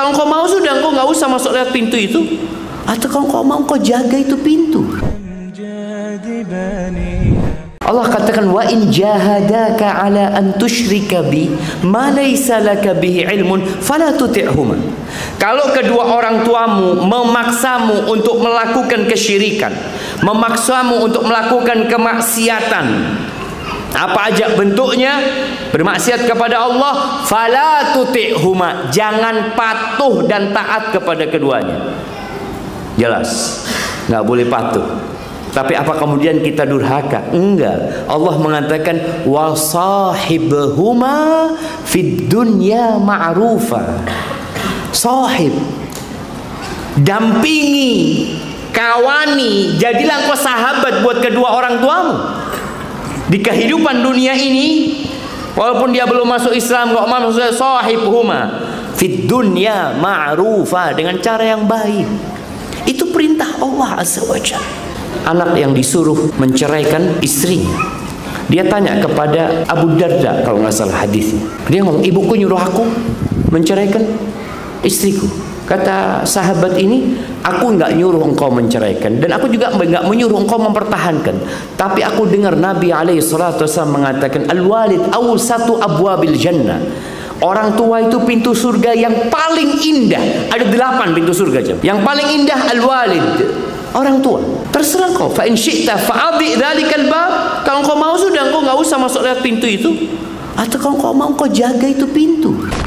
Kalau kau mau sudah, kau nggak usah masuk lewat pintu itu. Atau kalau kau mau, kau jaga itu pintu. Allah katakan, wa in jahadaka ala an tusyrika bi ma laysa laka bihi ilmun fala tuti'huma. Kalau kedua orang tuamu memaksamu untuk melakukan kesyirikan, memaksamu untuk melakukan kemaksiatan, apa aja bentuknya, bermaksiat kepada Allah, fala tuti'huma, jangan patuh dan taat kepada keduanya. Jelas, nggak boleh patuh. Tapi apa kemudian kita durhaka? Enggak. Allah mengatakan wasahibhuma fid dunya ma'rufa. Sahib, dampingi, kawani, jadilah engkau sahabat buat kedua orang tuamu di kehidupan dunia ini. Walaupun dia belum masuk Islam, kok masuk sahibhuma fid dunya ma'rufa, dengan cara yang baik. Itu perintah Allah Azza wa Jalla. Anak yang disuruh menceraikan istrinya, dia tanya kepada Abu Darda, kalau nggak salah hadisnya, dia ngomong, ibuku nyuruh aku menceraikan istriku. Kata sahabat ini, aku nggak nyuruh engkau menceraikan, dan aku juga nggak menyuruh engkau mempertahankan. Tapi aku dengar Nabi SAW mengatakan, al-walid awsatu abwabil jannah. Orang tua itu pintu surga yang paling indah. Ada 8 pintu surga. Yang paling indah al-walid, orang tua. Terserah kau. Fa in syi'ta fa'adhi dzalikal bab. Kalau kau mau sudah, kau nggak usah masuk lewat pintu itu. Atau kalau kau mau, kau jaga itu pintu.